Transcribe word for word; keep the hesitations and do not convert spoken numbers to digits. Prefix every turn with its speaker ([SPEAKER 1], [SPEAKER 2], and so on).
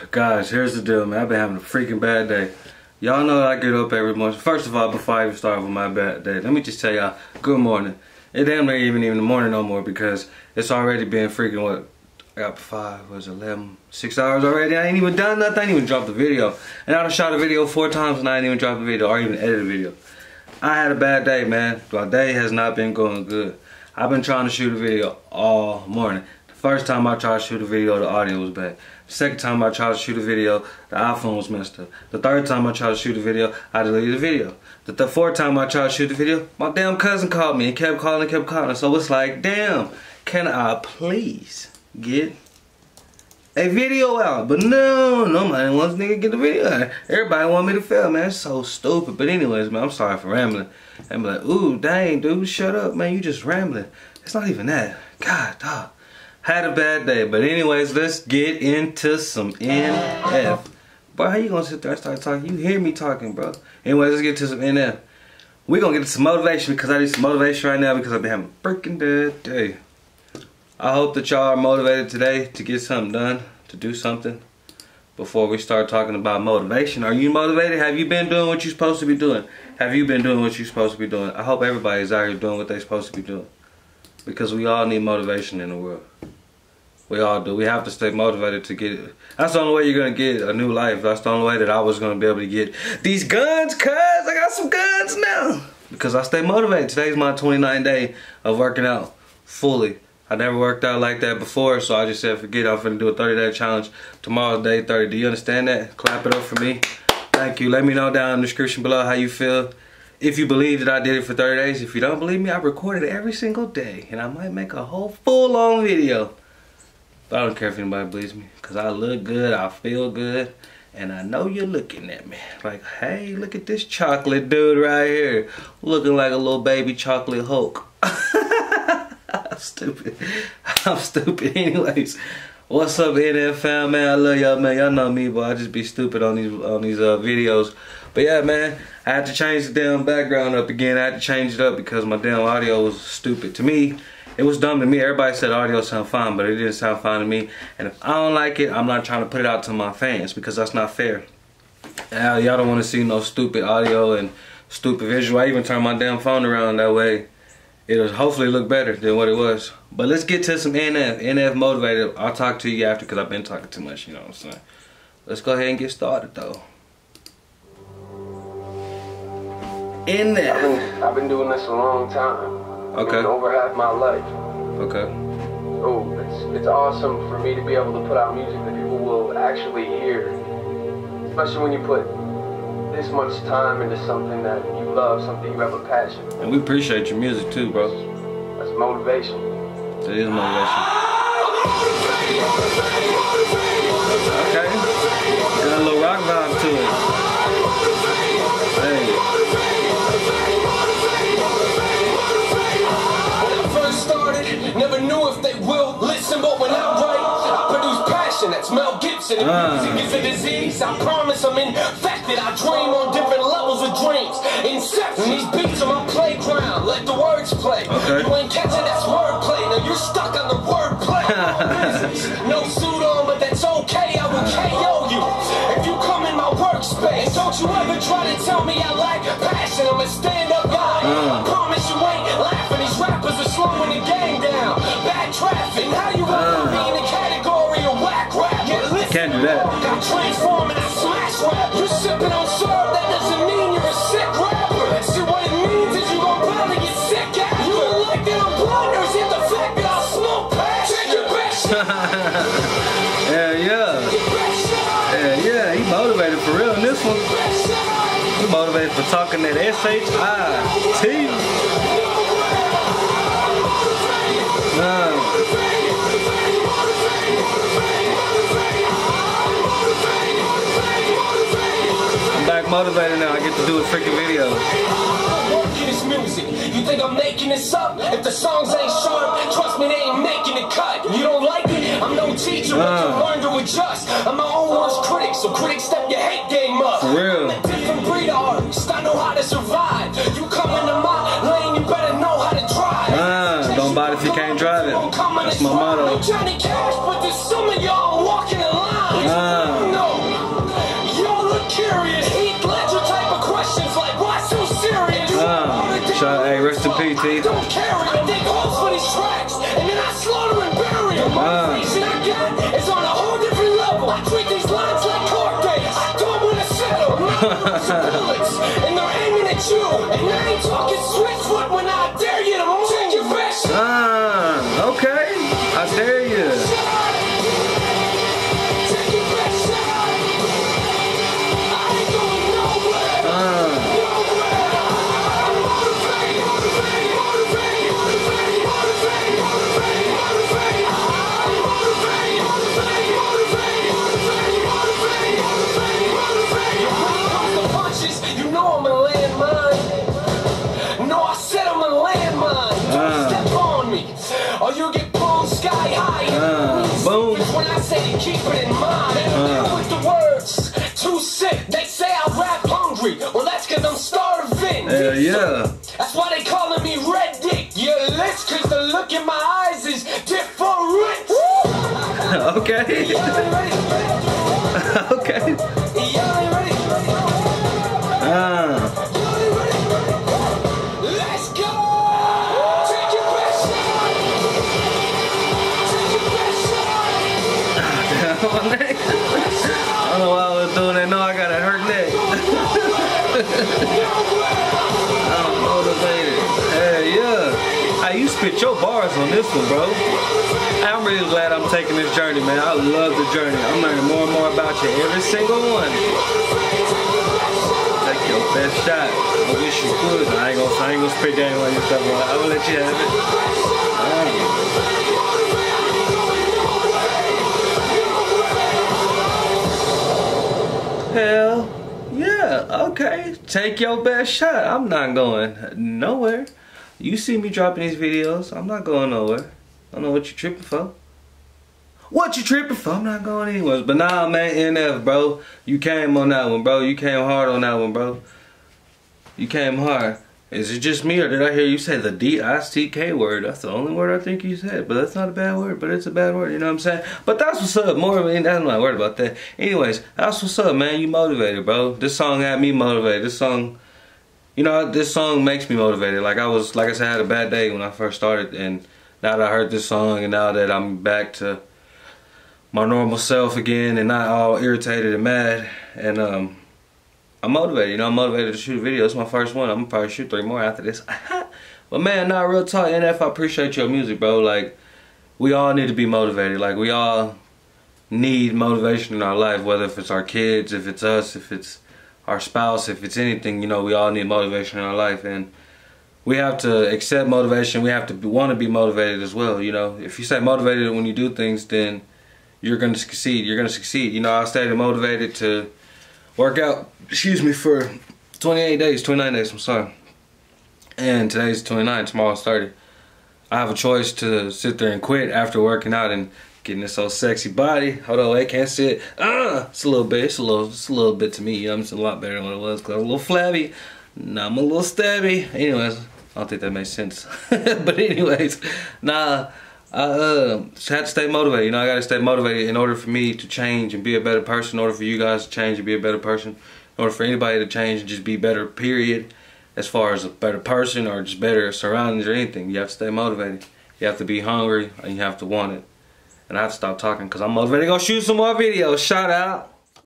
[SPEAKER 1] Guys, here's the deal, man. I've been having a freaking bad day. Y'all know that I get up every morning. First of all, before I even start with my bad day, let me just tell y'all, good morning. It damn near even even the morning no more because it's already been freaking what? I got five, was it eleven, six hours already. I ain't even done nothing. I ain't even dropped the video. And I done shot a video four times and I ain't even dropped the video or even edited a video. I had a bad day, man. My day has not been going good. I've been trying to shoot a video all morning. The first time I tried to shoot a video, the audio was bad. The second time I tried to shoot a video, the iPhone was messed up. The third time I tried to shoot a video, I deleted the video. The, the fourth time I tried to shoot a video, my damn cousin called me and kept calling and kept calling. So it's like, damn, can I please get a video out? But no, nobody wants nigga to get the video out. Everybody want me to fail, man. It's so stupid. But anyways, man, I'm sorry for rambling. And be like, ooh, dang, dude, shut up, man. You just rambling. It's not even that. God, dog. Had a bad day. But anyways, let's get into some N F. Bro, how you gonna sit there and start talking? You hear me talking, bro. Anyways, let's get to some N F. We're gonna get to some motivation because I need some motivation right now because I've been having a freaking bad day. I hope that y'all are motivated today to get something done, to do something. Before we start talking about motivation, are you motivated? Have you been doing what you're supposed to be doing? Have you been doing what you're supposed to be doing? I hope everybody's out here doing what they're supposed to be doing. Because we all need motivation in the world. We all do. We have to stay motivated to get it. That's the only way you're going to get a new life. That's the only way that I was going to be able to get these guns, cuz I got some guns now. Because I stay motivated. Today's my twenty-ninth day of working out fully. I never worked out like that before, so I just said, forget it, I'm finna do a thirty day challenge. Tomorrow's day thirty. Do you understand that? Clap it up for me. Thank you. Let me know down in the description below how you feel. If you believe that I did it for thirty days. If you don't believe me, I recorded it every single day. And I might make a whole full-on video. But I don't care if anybody believes me. Because I look good, I feel good. And I know you're looking at me. Like, hey, look at this chocolate dude right here. Looking like a little baby chocolate Hulk. I'm stupid. I'm stupid. Anyways, what's up, N F fam, man? I love y'all, man. Y'all know me, but I just be stupid on these on these uh, videos. But yeah, man, I had to change the damn background up again. I had to change it up because my damn audio was stupid. To me, it was dumb to me. Everybody said audio sound fine, but it didn't sound fine to me. And if I don't like it, I'm not trying to put it out to my fans because that's not fair. Y'all don't want to see no stupid audio and stupid visual. I even turned my damn phone around that way. It'll hopefully look better than what it was. But let's get to some N F. N F motivated. I'll talk to you after because I've been talking too much, you know what I'm saying. Let's go ahead and get started though. N F. I've been, I've been doing this a long time. Okay. Over half my life. Okay. Oh, it's, it's awesome for me to be able to put out music that people will actually hear. Especially when you put this much time into something that you love, something you have a passion. And we appreciate your music too, bro. That's motivation. It is motivation. Okay. Got a little rock vibe to it. Hey. When I first started, never knew if they will listen, but when I write, I produce passion. That's Mel Gibson. If uh. music is a disease, I promise I'm infected. I dream on different levels of dreams. Inception. These beats are my playground. Let the words play. Okay. You ain't catching that's wordplay. Now you're stuck on the wordplay. No suit on, but that's okay. I will K O you if you come in my workspace. Don't you ever try to tell me I lack passion. I'm a stand-up guy. Uh. I promise you ain't laughing. These rappers are slowing the game down. Bad traffic. How you want to be in the category of whack rap? Yeah, listen. Can't do that. I'm transforming. I smash rap. You're sipping on syrup. That doesn't mean you're a sick rapper. See what it means is you gon' probably get sick at. You don't like that I'm blinders. Hit the fact that I smoke passion. Take your best shot. Yeah, yeah. Yeah, yeah. He motivated for real in this one. He motivated for talking that S H I T. Uh. Back motivated now, I get to do a freaking video. This music. You think I'm making this up? If the songs ain't sharp, trust me, they ain't making the cut. You don't like it? I'm no teacher, but uh. you learn to adjust. I'm my own worst critic, so critics step your hate game up. For real. I'm a different breed of artist. I know how to survive. You come into my lane, you better know how to drive. Uh, don't buy it if you can't drive it. That's my motto. Johnny Cash, but there's some of y'all walking in line. Uh.
[SPEAKER 2] got is on a whole different level. I treat these lines like court dates. I don't want to settle. Bullets, and they're aiming at you. And I ain't talking switchfoot when I dare you to move. Take your best shot.
[SPEAKER 1] Ah, okay. I dare you.
[SPEAKER 2] Take your best shot. I ain't going nowhere.
[SPEAKER 1] Ah.
[SPEAKER 2] Nowhere. Motivate, motivate, motivate, motivate, motivate, motivate, motivate. Motivate, motivate, motivate, motivate, motivate, motivate, motivate. When it comes to punches, you know I'm a landmine. No, I said I'm a landmine. Don't step on me, or you'll get blown sky high.
[SPEAKER 1] Uh, boom.
[SPEAKER 2] When I say to keep it in mind, they don't deal with the words. Too sick. They say I rap hungry. Well, that's cause I'm starving.
[SPEAKER 1] Hell yeah.
[SPEAKER 2] That's why they calling me Red Dick. You lit, cause the look in my eyes is different.
[SPEAKER 1] Okay.
[SPEAKER 2] Y'all ain't ready.
[SPEAKER 1] Okay.
[SPEAKER 2] Y'all ain't ready.
[SPEAKER 1] Ah.
[SPEAKER 2] Y'all ain't ready. Let's go. Take your best shot. Take your best shot.
[SPEAKER 1] My neck. I don't know why I was doing that. No, I got a hurt neck. I'm motivated. Hey, yeah. Hey, you spit your bars on this one, bro. I'm really glad I'm taking this journey, man. I love the journey. I'm learning more and more about you. Every single one. Take your best shot. I wish you could. I ain't gonna, I ain't gonna spit game while you stuff. I'm gonna let you have it. All right. Hell yeah, okay. Take your best shot. I'm not going nowhere. You see me dropping these videos. I'm not going nowhere. I don't know what you tripping for. What you tripping for? I'm not going anywhere. But nah, man, N F, bro. You came on that one, bro. You came hard on that one, bro. You came hard. Is it just me, or did I hear you say the D I C K word? That's the only word I think you said, but that's not a bad word, but it's a bad word, you know what I'm saying? But that's what's up, more of it, I'm not worried about that. Anyways, that's what's up, man, you motivated, bro. This song had me motivated. This song, you know, this song makes me motivated. Like I was, like I said, I had a bad day when I first started, and now that I heard this song, and now that I'm back to my normal self again, and not all irritated and mad, and um, I'm motivated, you know, I'm motivated to shoot a video. It's my first one. I'm gonna probably shoot three more after this. But man, nah, real talk, N F, I appreciate your music, bro. Like, we all need to be motivated. Like, we all need motivation in our life, whether if it's our kids, if it's us, if it's our spouse, if it's anything, you know, we all need motivation in our life. And we have to accept motivation. We have to want to be motivated as well, you know. If you stay motivated when you do things, then you're gonna succeed. You're gonna succeed. You know, I stayed motivated to work out, excuse me, for twenty-eight days, twenty-nine days, I'm sorry. And today's twenty-nine, tomorrow's thirty. I have a choice to sit there and quit after working out and getting this old sexy body. Hold on, I can't sit. Ah, it's a little bit, it's a little, it's a little bit to me. You know, I'm just a lot better than what it was because I was a little flabby. Now I'm a little stabby. Anyways, I don't think that makes sense. But anyways, nah, I uh, just had to stay motivated. You know, I gotta stay motivated in order for me to change and be a better person, in order for you guys to change and be a better person, in order for anybody to change and just be better, period. As far as a better person or just better surroundings or anything, you have to stay motivated. You have to be hungry and you have to want it. And I have to stop talking because I'm motivated to go shoot some more videos. Shout out.